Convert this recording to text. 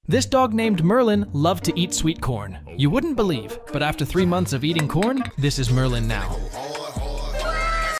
This dog named Merlin loved to eat sweet corn. You wouldn't believe, but after 3 months of eating corn, this is Merlin now.